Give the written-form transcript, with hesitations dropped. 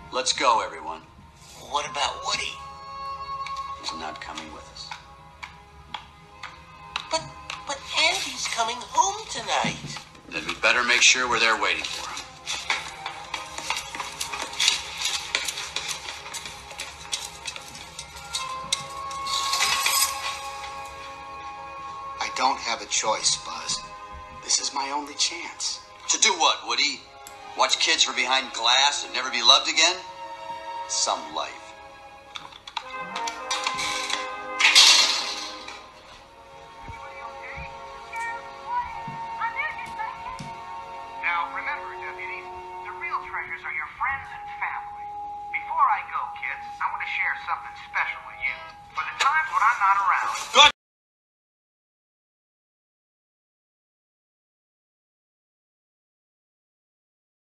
Let's go, everyone. What about Woody? He's not coming with us. But Andy's coming home tonight. Then we'd better make sure we're there waiting for him. I don't have a choice, Buzz. This is my only chance. To do what, Woody? Watch kids from behind glass and never be loved again? Some life.